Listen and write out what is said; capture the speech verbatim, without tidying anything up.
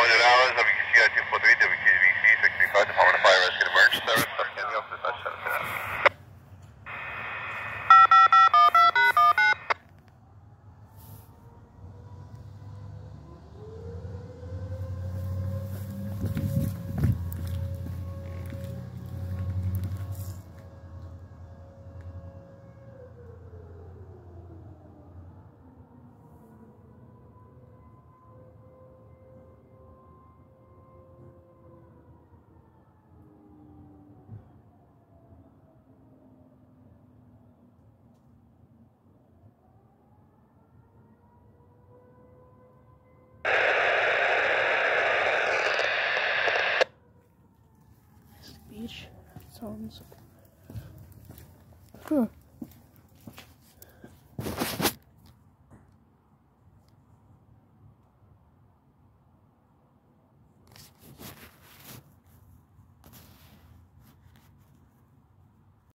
Roger, hours, W Q C I two four three, W Q V C six three five, Department of Fire Rescue and Emergency Service, South Kennedy Office, that's seven seven. Beach sounds. Huh.